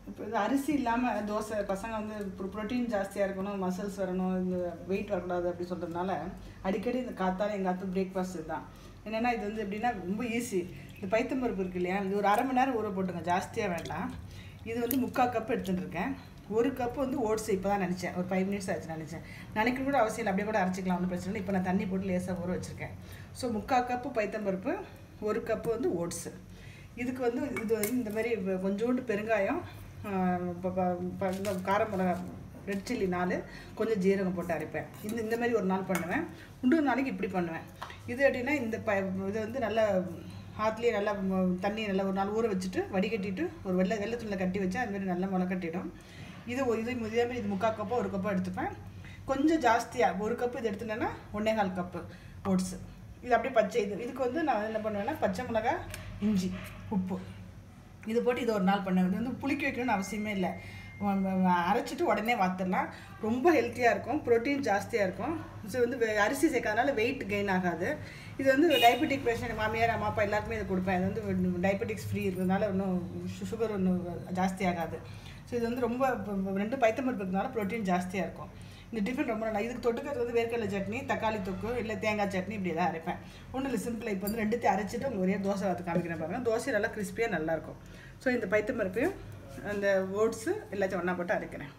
இப்போ இது அரிசி இல்லாமல் தோசை பசங்க வந்து ப்ரோட்டீன் ஜாஸ்தியாக இருக்கணும், மசில்ஸ் வரணும், இந்த வெயிட் வரக்கூடாது அப்படி சொல்கிறதுனால அடிக்கடி இந்த காத்தால எங்கள் காற்று பிரேக்ஃபாஸ்ட் தான். என்னென்னா இது வந்து எப்படின்னா ரொம்ப ஈஸி. இந்த பைத்தம்பருப்பு இருக்கு இல்லையா, இது ஒரு அரை மணி நேரம் ஊற போட்டுங்க, ஜாஸ்தியாக வேண்டாம். இது வந்து 3/4 கப் எடுத்துகிட்டு இருக்கேன். 1 கப்பு வந்து ஓட்ஸ் இப்போ தான் நினச்சேன், ஒரு 5 மினிட்ஸ் ஆச்சு நினச்சேன். நினைக்க கூட அவசியம் இல்லை, அப்படியே கூட அரைச்சிக்கலாம், ஒன்றும் பிரச்சனை இல்லை. இப்போ நான் தண்ணி போட்டு லேசாக ஊற வச்சுருக்கேன். ஸோ 3/4 கப்பு பைத்தம்பருப்பு, 1 கப்பு வந்து ஓட்ஸு. இதுக்கு வந்து இது வந்து இந்த மாதிரி கொஞ்சோண்டு பெருங்காயம், கார மிளகா, ரெட் சில்லி 4, கொஞ்சம் ஜீரகம் போட்டு அரைப்பேன். இந்த மாதிரி ஒரு நாள் பண்ணுவேன். இன்னொரு நாளைக்கு இப்படி பண்ணுவேன். இது எப்படின்னா இந்த இதை வந்து நல்லா ஆற்றுலேயே நல்லா தண்ணி நல்லா ஒரு நாள் ஊற வச்சுட்டு வடிகட்டிட்டு ஒரு வெள்ளத்துணியில் கட்டி வச்சா அதுமாதிரி நல்லா முளை கட்டிடும். இதே மாதிரி இது 3/4 கப்போ 1 கப்போ எடுத்துப்பேன். கொஞ்சம் ஜாஸ்தியாக 1 கப்பு இது எடுத்துட்டேன்னா 1.25 கப்பு ஓட்ஸு. இது அப்படியே பச்சை இதுக்கு வந்து நான் என்ன பண்ணுவேன்னா பச்சை மிளகா, இஞ்சி, உப்பு இது போட்டு இது ஒரு நாள் பண்ணுவேன். இது வந்து புளிக்க வைக்கணும்னு அவசியமே இல்லை, அரைச்சிட்டு உடனே வாத்துடலாம். ரொம்ப ஹெல்த்தியாக இருக்கும், ப்ரோட்டீன் ஜாஸ்தியாக இருக்கும். ஸோ வந்து அரிசி சேர்க்கறதுனால வெயிட் கெயின் ஆகாது. இது வந்து டயபெட்டிக் பேஷண்ட், மாமியார் அம்மா அப்பா எல்லாருக்குமே இதை கொடுப்பேன். இது வந்து டயபெட்டிக்ஸ் ஃப்ரீ இருக்கிறதுனால ஒன்றும் சுகர் ஒன்றும் ஜாஸ்தி ஆகாது. ஸோ இது வந்து ரொம்ப 2 பைத்தம்பருப்பு இருக்கிறதுனால ப்ரோட்டீன் ஜாஸ்தியாக இருக்கும். இந்த டிஃபன் ரொம்ப நல்லா. இதுக்கு தொட்டுக்கிறது வந்து வேர்க்கடலை சட்னி, தக்காளி தொக்கு, இல்லை தேங்காய் சட்னி, இப்படி தான் அரைப்பேன். ஒன்றும் இல்லை, சிம்பிளாக. இப்போ வந்து 2த்தையும் அரைச்சிட்டு உங்களுக்கு ஒரே தோசை வாத்து காமிக்கிறேன் பாருங்கள். தோசை நல்லா கிறிஸ்பியாக நல்லாயிருக்கும். ஸோ இந்த பைத்தம்பருப்பையும் அந்த ஓட்ஸு எல்லாத்தையும் ஒன்றா போட்டு அரைக்கிறேன்.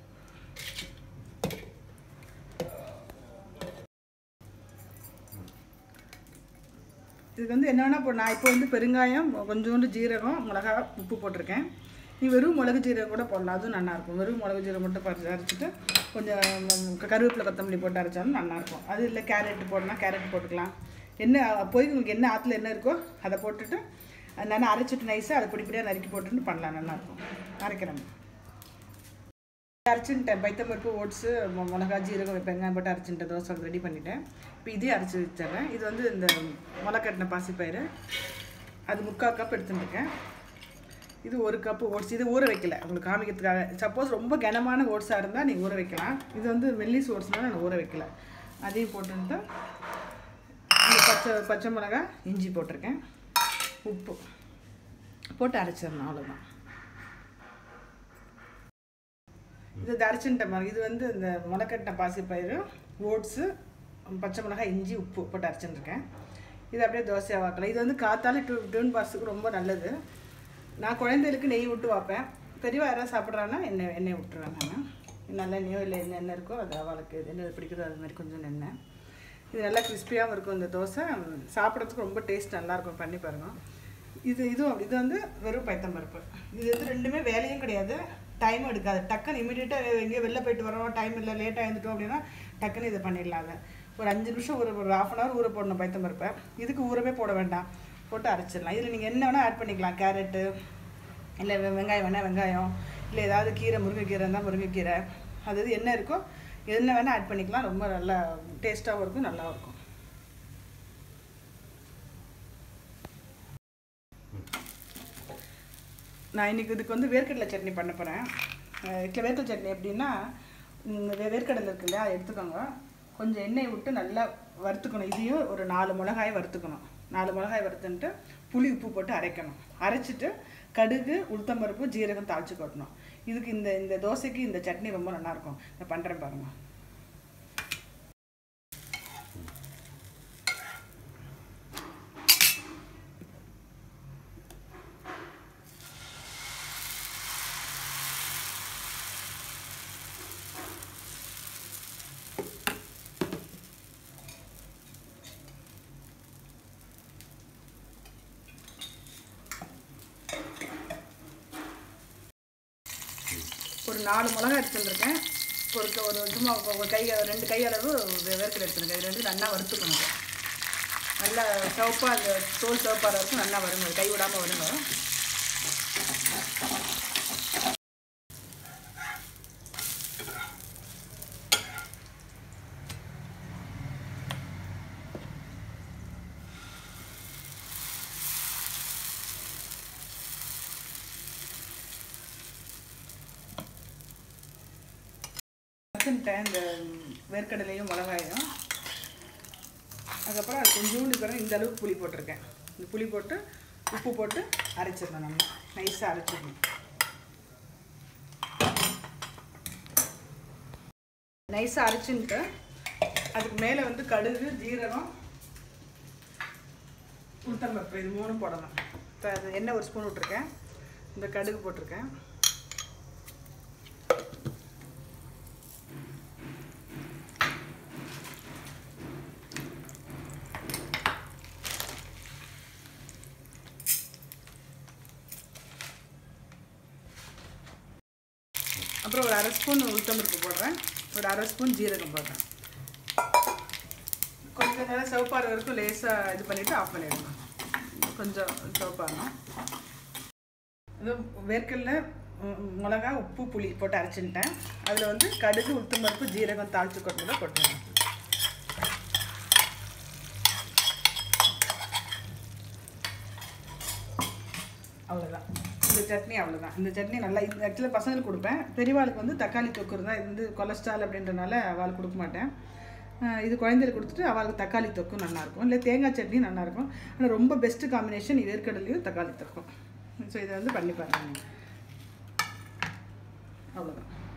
இதுக்கு வந்து என்ன வேணால் நான் இப்போ வந்து பெருங்காயம், கொஞ்சோண்டு ஜீரகம், மிளகா, உப்பு போட்டிருக்கேன். நீ வெறும் மிளகு ஜீரகம் கூட போடலாம், அதுவும் நல்லாயிருக்கும். வெறும் மிளகு ஜீரகம் மட்டும் அரைச்சிட்டு கொஞ்சம் கருவேப்பிலை, கொத்தமல்லி போட்டு அரைச்சாலும் நல்லாயிருக்கும். அது இல்லை கேரட் போடணும், கேரட் போட்டுக்கலாம். என்ன போய் உங்களுக்கு என்ன ஆற்றுல என்ன இருக்கோ அதை போட்டுட்டு நான் அரைச்சிட்டு நைஸாக அதை பொடிப்படியாக நறுக்கி போட்டுட்டு பண்ணலாம், நல்லாயிருக்கும். அரைக்கிறேன். அரைச்சின்ட்டேன். பைத்தம்பருப்பு, ஓட்ஸு, மிளகா, ஜீரகம், வெங்காயம் போட்டு அரைச்சின்ட்டேன். தோசை ரெடி பண்ணிவிட்டேன். இப்போ இதையும் அரைச்சி வச்சிடுறேன். இது வந்து இந்த முளைக்கட்டின பாசிப்பயிறு, அது 3/4 கப் எடுத்துட்டுருக்கேன். இது 1 கப்பு ஓட்ஸ். இது ஊற வைக்கல, உங்களுக்கு காமிக்கிறதுக்காக. சப்போஸ் ரொம்ப கனமான ஓட்ஸாக இருந்தால் நீங்கள் ஊற வைக்கலாம். இது வந்து மெல்லிஸ் ஓட்ஸ்னால் நான் ஊற வைக்கல. அதையும் போட்டுட்டு இந்த பச்சை மிளகா, இஞ்சி போட்டிருக்கேன், உப்பு போட்டு அரைச்சிடணும், அவ்வளோதான். இது அரைச்சின்ட்ட மாதிரி. இது வந்து இந்த முளைக்கட்டின பாசிப்பயிறு, ஓட்ஸு, பச்சை மிளகாய், இஞ்சி, உப்பு போட்டு அரைச்சிட்டுருக்கேன். இது அப்படியே தோசையாக வாக்கலாம். இது வந்து காத்தால டியூன் பாஸுக்கு ரொம்ப நல்லது. நான் குழந்தைகளுக்கு நெய் விட்டு வைப்பேன். பெரியவா யாராவது சாப்பிட்றாங்கன்னா எண்ணெய் விட்டுருவேன். நான் நல்லெண்ணெயோ இல்லை என்ன இருக்கோ அது அவளுக்கு என்ன பிடிக்கிறதோ அது மாதிரி கொஞ்சம் எண்ணெய். இது நல்லா கிறிஸ்பியாகவும் இருக்கும். இந்த தோசை சாப்பிட்றதுக்கு ரொம்ப டேஸ்ட் நல்லாயிருக்கும், பண்ணி பாருங்கள். இது வந்து வெறும் பைத்தம்பருப்பு. இது வந்து ரெண்டுமே வேலையும் கிடையாது, டைமும் எடுக்காது. டக்குன்னு இமீடியட்டாக எங்கேயோ வெளில போயிட்டு வரோம், டைம் இல்லை, லேட்டாக எழுந்துட்டோம் அப்படின்னா டக்குன்னு இதை பண்ணிடலாங்க. ஒரு 5 நிமிஷம் ஒரு 1/2 hour ஊற போடணும் பைத்தம்பருப்பை. இதுக்கு ஊறவே போட வேண்டாம், போட்டு அரைச்சிடலாம். இதில் நீங்கள் என்ன வேணால் ஆட் பண்ணிக்கலாம். கேரட்டு இல்லை வெங்காயம் வேணால் வெங்காயம், இல்லை ஏதாவது கீரை, முருங்கைக்கீரை இருந்தால் முருங்கைக்கீரை, அது என்ன இருக்கோ என்ன வேணால் ஆட் பண்ணிக்கலாம். ரொம்ப நல்லா டேஸ்ட்டாகவும் இருக்கும், நல்லாவும் இருக்கும். நான் இன்றைக்கி இதுக்கு வந்து வேர்க்கடலை சட்னி பண்ண போகிறேன். வேர்க்கடலை சட்னி எப்படின்னா, வேர்க்கடலை இருக்கு இல்லையா, அதை எடுத்துக்கோங்க. கொஞ்சம் எண்ணெய் விட்டு நல்லா வறுத்துக்கணும். இதையும் ஒரு 4 மிளகாயை வறுத்துக்கணும். 4 மிளகாய் வறுத்துன்ட்டு புளி, உப்பு போட்டு அரைக்கணும். அரைச்சிட்டு கடுகு, உளுத்தம்பருப்பு, ஜீரகம் தாளித்து கொட்டணும். இதுக்கு இந்த தோசைக்கு இந்த சட்னி ரொம்ப நல்லாயிருக்கும். நான் பண்ணுறேன் பாருங்கள். ஒரு 4 மிளகாய் எடுத்துருக்கேன். ஒரு சும்மா ஒரு 2 கை அளவு வேர்க்கடலை எடுத்துருக்கேன். இது 2 நல்லா வறுத்துக்கணும். நல்லா சிவப்பாக அந்த தோல் சிவப்பாக இருக்கும், நல்லா வருங்க, கை விடாமல் வருங்க. இந்த வேர்க்கடலையும் மிளகாயும், அதுக்கப்புறம் அது கொஞ்சோண்டு பிறகு இந்த அளவுக்கு புளி போட்டிருக்கேன். இந்த புளி போட்டு உப்பு போட்டு அரைச்சிடணும். நம்ம நைஸாக அரைச்சிடணும். நைஸாக அரைச்சின்ட்டு அதுக்கு மேலே வந்து கடுகு, ஜீரகம், உளுத்தம்பருப்பு இது 3 போடலாம். இப்போ அது எண்ணெய் 1 ஸ்பூன் விட்டுருக்கேன். இந்த கடுகு போட்டிருக்கேன். அப்புறம் ஒரு 1/2 ஸ்பூன் உளுத்தம்பருப்பு போடுறேன். ஒரு 1/2 ஸ்பூன் ஜீரகம் போடுறேன். கொஞ்சம் நேரம் சிவப்பாற வரைக்கும் லேசாக இது பண்ணிவிட்டு ஆஃப் பண்ணிடணும். கொஞ்சம் சிவப்பாகணும். இது வேர்க்கடலை, மிளகா, உப்பு, புளி போட்டு அரைச்சிட்டேன். அதில் வந்து கடுகு, உளுத்தம்பருப்பு, ஜீரகம் தாளித்து கொட்டதை கொட்டுறேன். அவ்வளோதான். இந்த சட்னி அவ்வளோதான். இந்த சட்னி நல்லா இந்த ஆக்சுவலாக பசங்களுக்கு கொடுப்பேன். பெரியவாளுக்கு வந்து தக்காளி தொக்கு இருந்தால் இது வந்து கொலஸ்ட்ரால் அப்படின்றனால அவளுக்கு கொடுக்க மாட்டேன். இது குழந்தைகளுக்கு கொடுத்துட்டு அவளுக்கு தக்காளி தொக்கும் நல்லாயிருக்கும். இல்லை தேங்காய் சட்னி நல்லாயிருக்கும். ஆனால் ரொம்ப பெஸ்ட்டு காம்பினேஷன் வேர்க்கடலையும் தக்காளி தொக்கும். ஸோ இதை வந்து பண்ணி பாருங்கள். அவ்வளோதான்.